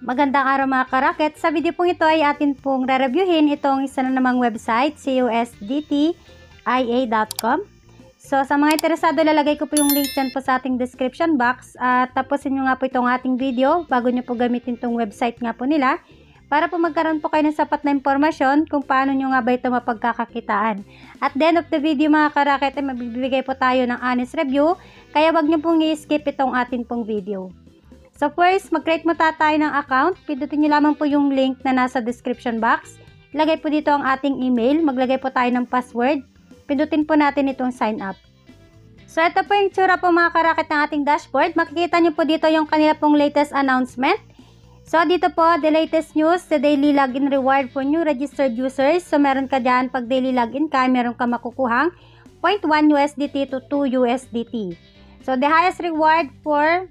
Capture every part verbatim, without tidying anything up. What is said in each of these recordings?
Magandang araw mga karaket. Sa video pong ito ay atin pong re-reviewin itong isa na namang website, C U S D T I A dot com. So sa mga interesado, lalagay ko po yung link dyan po sa ating description box. At tapusin nyo nga po itong ating video bago nyo po gamitin itong website nga po nila. Para po magkaroon po kayo ng sapat na impormasyon kung paano nyo nga ba ito mapagkakakitaan. At the end of the video mga karaket ay mabibigay po tayo ng honest review. Kaya wag nyo pong i-skip itong atin pong video. So first, mag-create mo tayo ng account. Pindutin nyo lamang po yung link na nasa description box. Ilagay po dito ang ating email. Maglagay po tayo ng password. Pindutin po natin itong sign up. So ito po yung tsura po mga karaket ng ating dashboard. Makikita nyo po dito yung kanila pong latest announcement. So dito po, the latest news, the daily login reward for new registered users. So meron ka dyan, pag daily login ka, meron ka makukuhang zero point one U S D T to two U S D T. So the highest reward for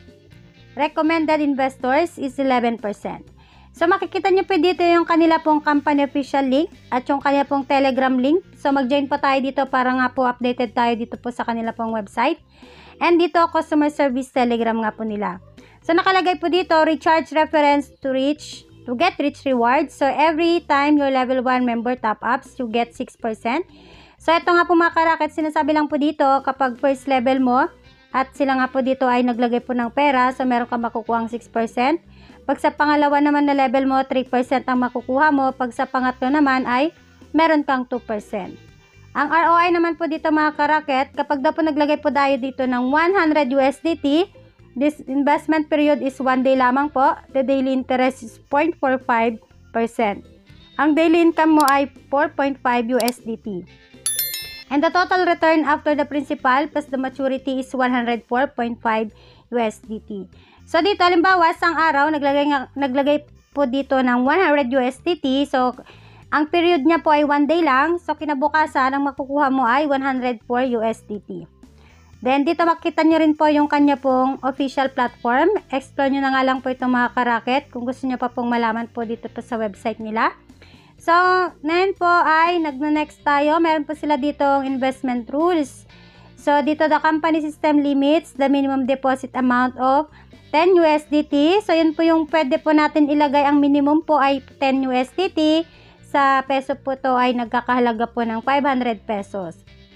recommended investors is eleven percent. So makikita nyo po dito yung kanila pong company official link at yung kanila pong Telegram link. So mag-join po tayo dito para nga po updated tayo dito po sa kanila pong website. And dito customer service Telegram nga po nila. So nakalagay po dito recharge reference to reach to get rich rewards. So every time your level one member top ups, you get six percent. So ito nga po mga karaket, sinasabi lang po dito kapag first level mo at sila nga po dito ay naglagay po ng pera, so meron ka makukuha six percent. Pag sa pangalawa naman na level mo, three percent ang makukuha mo. Pag sa pangatlo naman ay meron kang two percent. Ang R O I naman po dito mga karaket, kapag daw po naglagay po tayo dito ng one hundred U S D T, this investment period is one day lamang po. The daily interest is zero point four five percent. Ang daily income mo ay four point five U S D T. And the total return after the principal plus the maturity is one hundred four point five U S D T. So dito, halimbawa, sang araw, naglagay, nga, naglagay po dito ng one hundred U S D T. So, ang period niya po ay one day lang. So, kinabukasan, ang makukuha mo ay one hundred four U S D T. Then, dito makita nyo rin po yung kanya pong official platform. Explore nyo na nga lang po itong mga karaket kung gusto nyo pa pong malaman po dito po sa website nila. So, ngayon po ay nagna-next tayo. Meron po sila ditong investment rules. So, dito the company system limits the minimum deposit amount of ten U S D T. So, yun po yung pwede po natin ilagay. Ang minimum po ay ten U S D T. Sa peso po to ay nagkakahalaga po ng five hundred pesos.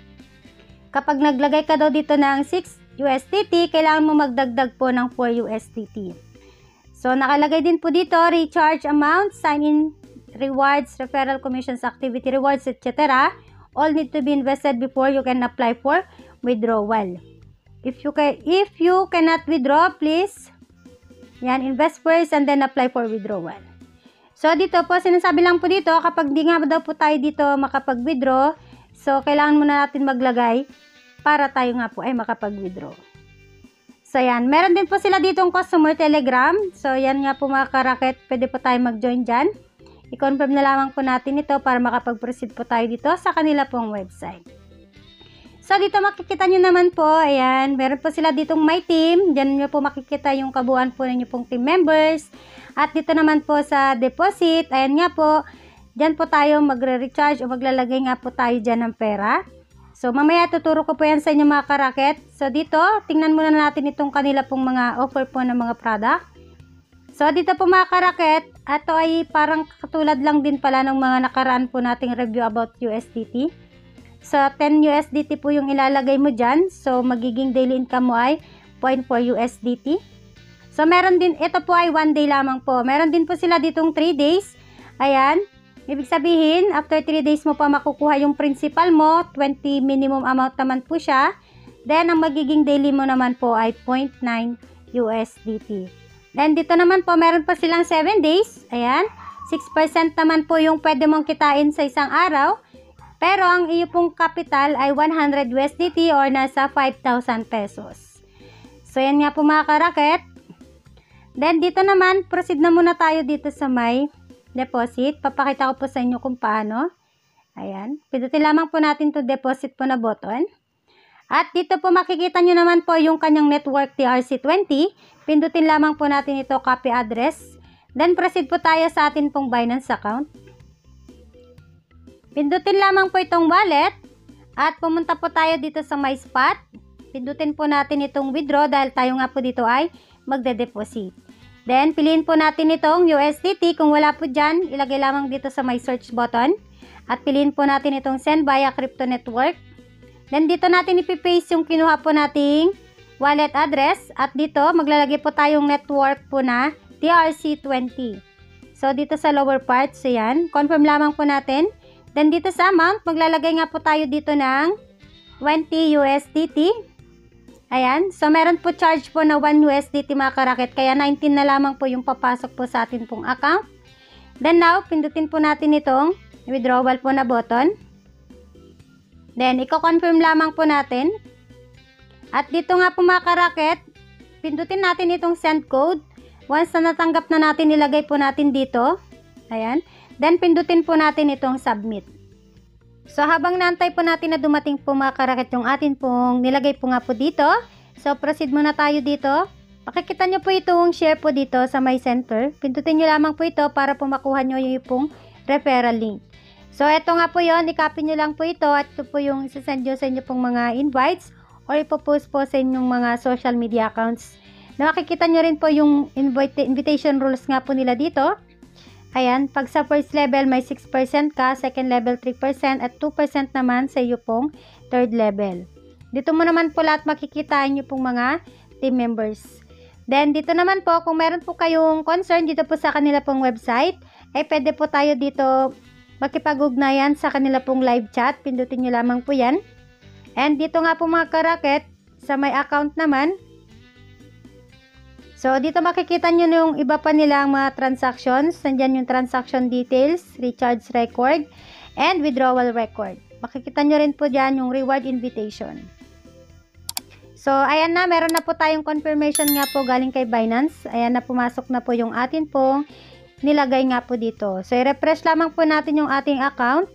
Kapag naglagay ka daw dito ng six U S D T, kailangan mo magdagdag po ng four U S D T. So, nakalagay din po dito, recharge amount, sign in rewards, referral commissions, activity rewards, et cetera. All need to be invested before you can apply for withdrawal. If you can, if you cannot withdraw, please, yan, invest first and then apply for withdrawal. So, dito po, sinasabi lang po dito, kapag di nga daw po tayo dito makapag-withdraw, so, kailangan muna natin maglagay para tayo nga po ay makapag-withdraw. So, yan. Meron din po sila ditong customer telegram. So, yan nga po mga karaket, pwede po tayo mag-join dyan. I-confirm na lamang po natin ito para makapag-proceed po tayo dito sa kanila pong website. So, dito makikita nyo naman po, ayan, meron po sila ditong my team. Diyan nyo po makikita yung kabuuan po ninyo pong team members. At dito naman po sa deposit, ayan nga po, diyan po tayo magre-recharge o maglalagay nga po tayo dyan ng pera. So, mamaya tuturo ko po yan sa inyo mga karaket. So, dito, tingnan muna natin itong kanila pong mga offer po ng mga product. So, dito po mga karaket, ito ay parang katulad lang din pala ng mga nakaraan po nating review about U S D T. So, ten U S D T po yung ilalagay mo dyan. So, magiging daily income mo ay zero point four U S D T. So, meron din, ito po ay one day lamang po. Meron din po sila ditong three days. Ayan. Ibig sabihin, after three days mo pa makukuha yung principal mo. twenty minimum amount naman po siya. Then, ang magiging daily mo naman po ay zero point nine U S D T. Then, dito naman po, meron pa silang seven days. Ayan. six percent naman po yung pwede mong kitain sa isang araw. Pero, ang iyo pong capital ay one hundred U S D T or nasa five thousand pesos. So, yan nga po mga karaket. Then, dito naman, proceed na muna tayo dito sa may deposit. Papakita ko po sa inyo kung paano. Ayan. Pindutin lamang po natin to deposit po na button. At dito po makikita nyo naman po yung kanyang network T R C twenty. Pindutin lamang po natin ito copy address. Then proceed po tayo sa atin pong Binance account. Pindutin lamang po itong wallet. At pumunta po tayo dito sa my spot. Pindutin po natin itong withdraw dahil tayo nga po dito ay magde-deposit. Then, piliin po natin itong U S D T. Kung wala po dyan, ilagay lamang dito sa may search button. At piliin po natin itong send via crypto network. Then, dito natin ipipaste yung kinuha po nating wallet address. At dito, maglalagay po tayong network po na T R C twenty. So, dito sa lower part, so yan. Confirm lamang po natin. Then, dito sa amount, maglalagay nga po tayo dito ng twenty U S D T. Ayan. So, meron po charge po na one U S D T mga karakit. Kaya nineteen na lamang po yung papasok po sa atin pong account. Then now, pindutin po natin itong withdrawal po na button. Then, i-confirm lamang po natin. At dito nga po mga karakit, pindutin natin itong send code. Once na natanggap na natin, ilagay po natin dito. Ayan. Then, pindutin po natin itong submit. So, habang naantay po natin na dumating po mga karakit yung atin pong nilagay po nga po dito. So, proceed muna tayo dito. Makikita nyo po itong share po dito sa my center. Pindutin nyo lamang po ito para po makuha nyo yung pong referral link. So, ito nga po yon, i-copy nyo lang po ito at ito po yung isasend nyo sa inyo pong mga invites or ipopost po sa inyong mga social media accounts. Na makikita nyo rin po yung invite, invitation rules nga po nila dito. Ayan, pag sa first level may six percent ka, second level three percent at two percent naman sa iyo pong third level. Dito mo naman po lahat makikita nyo pong mga team members. Then, dito naman po, kung meron po kayong concern dito po sa kanila pong website, eh pwede po tayo dito makipag-ugnayan sa kanila pong live chat. Pindutin nyo lamang po yan. And dito nga po mga karakit, sa may account naman, so, dito makikita nyo yung iba pa nilang mga transactions. Nandyan yung transaction details, recharge record, and withdrawal record. Makikita nyo rin po dyan yung reward invitation. So, ayan na. Meron na po tayong confirmation nga po galing kay Binance. Ayan na, pumasok na po yung atin pong nilagay nga po dito. So, i-refresh lamang po natin yung ating account.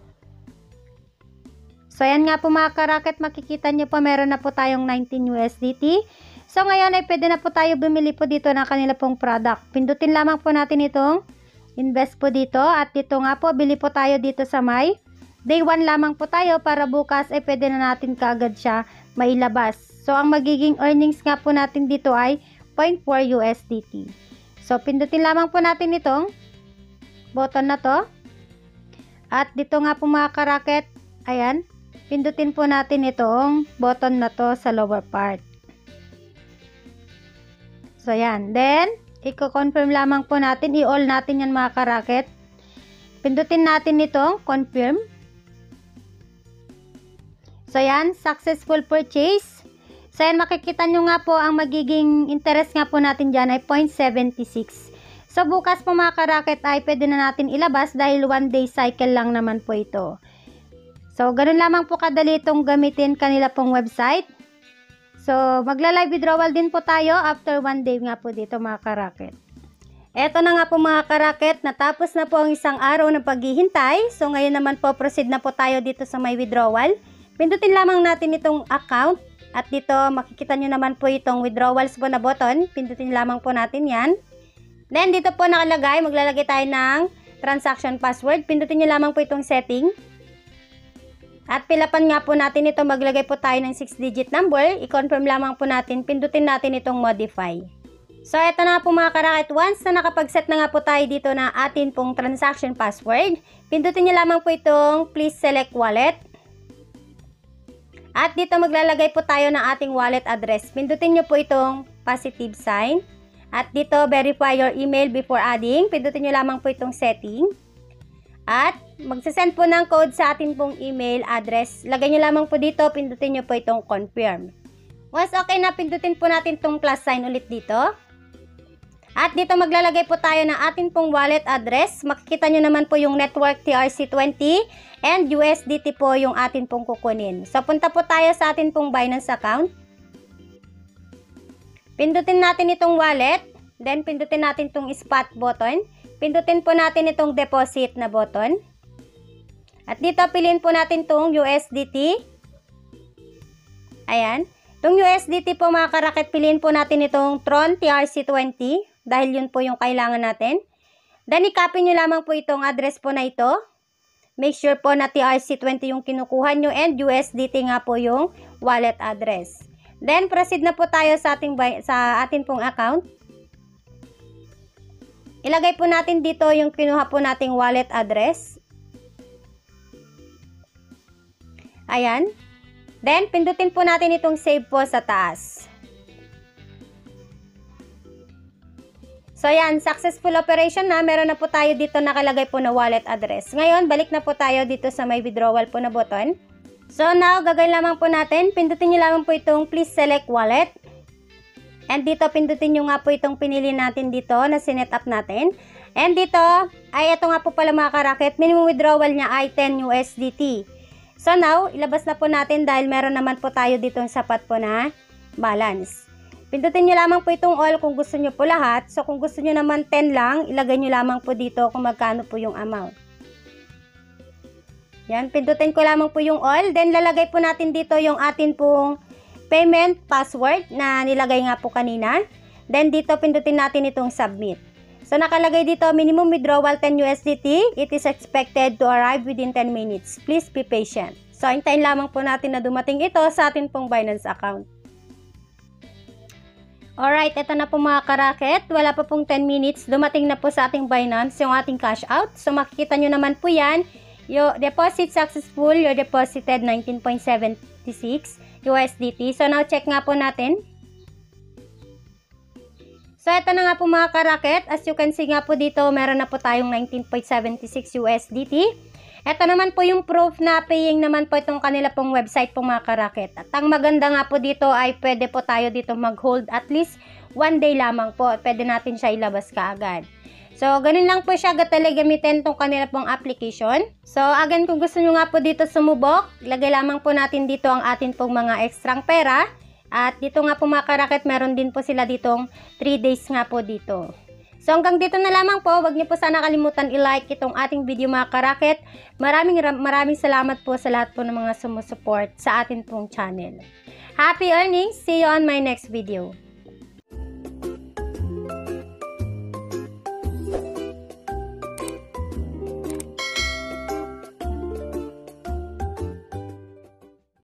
So, ayan nga po mga karakit. Makikita nyo po, meron na po tayong nineteen U S D T. So, ngayon ay pwede na po tayo bumili po dito ng kanila pong product. Pindutin lamang po natin itong invest po dito. At dito nga po, bili po tayo dito sa may day one lamang po tayo para bukas ay pwede na natin kaagad siya mailabas. So, ang magiging earnings nga po natin dito ay zero point four U S D T. So, pindutin lamang po natin itong button na to. At dito nga po mga karakit, ayan, pindutin po natin itong button na to sa lower part. So, yan. Then, i-confirm lamang po natin. I-all natin yan mga karakit. Pindutin natin itong confirm. So, yan. Successful purchase. So, yan. Makikita nyo nga po ang magiging interest nga po natin dyan ay zero point seven six. So, bukas po mga karakit ay pwede na natin ilabas dahil one day cycle lang naman po ito. So, ganun lamang po kadali itong gamitin kanila pong website. So, magla-live withdrawal din po tayo after one day nga po dito mga karakit. Eto na nga po mga karakit, natapos na po ang isang araw ng paghihintay. So, ngayon naman po, proceed na po tayo dito sa may withdrawal. Pindutin lamang natin itong account. At dito, makikita nyo naman po itong withdrawals po na button. Pindutin lamang po natin yan. Then, dito po nakalagay, maglalagay tayo ng transaction password. Pindutin nyo lamang po itong setting. At pilapan nga po natin ito, maglagay po tayo ng six digit number. I-confirm lamang po natin, pindutin natin itong modify. So, ito na po mga karakit. Once na nakapag-set na nga po tayo dito na atin pong transaction password, pindutin nyo lamang po itong please select wallet. At dito maglalagay po tayo ng ating wallet address. Pindutin nyo po itong positive sign. At dito, verify your email before adding. Pindutin nyo lamang po itong setting. At magsasend po ng code sa atin pong email address. Lagay nyo lamang po dito, pindutin nyo po itong confirm. Once okay na, pindutin po natin itong plus sign ulit dito. At dito maglalagay po tayo ng atin pong wallet address. Makikita nyo naman po yung network T R C twenty and U S D T po yung atin pong kukunin. So, punta po tayo sa atin pong Binance account. Pindutin natin itong wallet. Then, pindutin natin itong spot button. Pindutin po natin itong deposit na button. At dito, piliin po natin itong U S D T. Ayan. Itong U S D T po mga karakit, piliin po natin itong Tron T R C twenty. Dahil yun po yung kailangan natin. Then, i-copy nyo lamang po itong address po na ito. Make sure po na T R C twenty yung kinukuha nyo and U S D T nga po yung wallet address. Then, proceed na po tayo sa ating, sa ating pong account. ilagay po natin dito yung kinuha po nating wallet address. Ayan. Then, pindutin po natin itong save po sa taas. So, yan. Successful operation na. Meron na po tayo dito nakalagay po na wallet address. Ngayon, balik na po tayo dito sa may withdrawal po na button. So, now, gagawin lamang po natin. Pindutin nyo lamang po itong please select wallet. And dito, pindutin nyo nga po itong pinili natin dito na sinet up natin. And dito, ay ito nga po pala mga karaket. Minimum withdrawal niya ay ten U S D T. So, now, ilabas na po natin dahil meron naman po tayo dito sapat po na balance. Pindutin nyo lamang po itong all kung gusto nyo po lahat. So, kung gusto nyo naman ten lang, ilagay nyo lamang po dito kung magkano po yung amount. Yan, pindutin ko lamang po yung all. Then, lalagay po natin dito yung atin pong payment password na nilagay nga po kanina. Then, dito pindutin natin itong submit. So, nakalagay dito, minimum withdrawal ten U S D T. It is expected to arrive within ten minutes. Please be patient. So, hintayin lamang po natin na dumating ito sa atin pong Binance account. Alright, ito na po mga karaket. Wala pa pong ten minutes. Dumating na po sa ating Binance yung ating cash out. So, makikita nyo naman po yan. Your deposit successful. Your deposited nineteen point seven six U S D T. So, now check nga po natin. So, ito na nga po mga karaket. As you can see nga po dito, meron na po tayong nineteen point seven six U S D T. Ito naman po yung proof na paying naman po itong kanila pong website pong mga karaket. At ang maganda nga po dito ay pwede po tayo dito mag-hold at least one day lamang po. Pwede natin siya ilabas kaagad. So, ganun lang po siya gatali gamitin itong kanila pong application. So, again, kung gusto nyo nga po dito sumubok, lagay lamang po natin dito ang atin pong mga ekstrang pera. At dito nga po mga karaket, meron din po sila ditong three days nga po dito. So, hanggang dito na lamang po. Huwag niyo po sana kalimutan i-like itong ating video mga karaket. Maraming maraming salamat po sa lahat po ng mga sumusuport sa atin pong channel. Happy earnings! See you on my next video.